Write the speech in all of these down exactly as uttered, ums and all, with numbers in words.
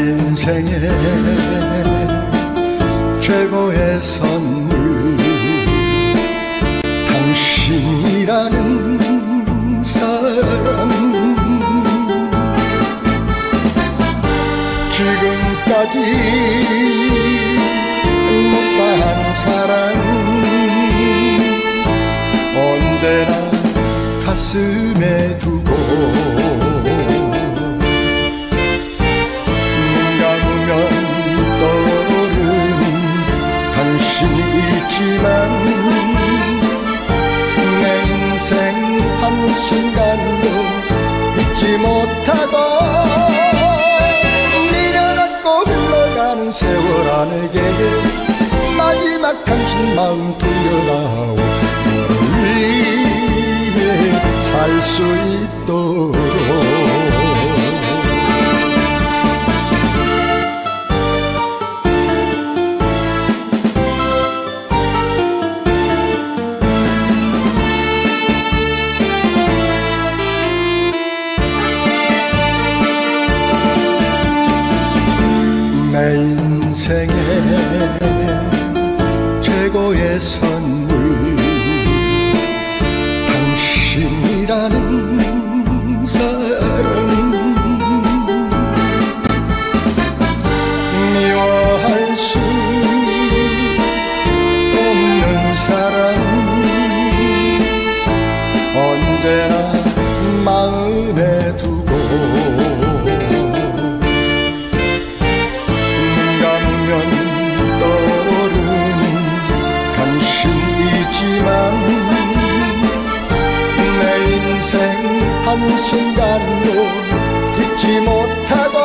인생의 최고의 선물 당신이라는 사람 지금까지 못다한 사랑 언제나 가슴에 두고 눈 감으면 떠오르는 당신이지만 내 인생 한순간도 잊지 못하고 미련없고 흘러가는 세월 안에게 마지막 당신 마음 돌려다오 너를 위해 살 수 있도록 내 인생의 최고의 선물 당신이라는 사랑 미워할 수 없는 사랑 언제나 마음에 두고 떠오르는 당신이지만 내 인생 한순간도 잊지 못하고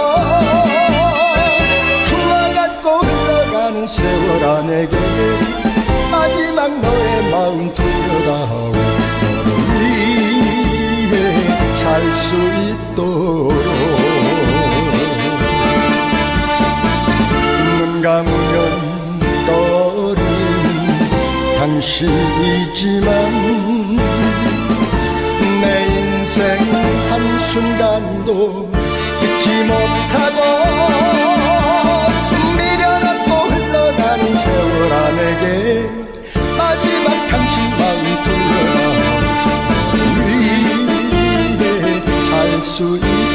주와 같고 흘러가는 세월 안에게 마지막 너의 마음 돌려다오 너를 위해 살 수 있도록 감으면 떠오르는 당신이지만 내 인생 한순간도 잊지 못하고 미련없고 흘러가는 세월 안에게 마지막 당신 마음 돌려라 너를 위해 살 수 있도록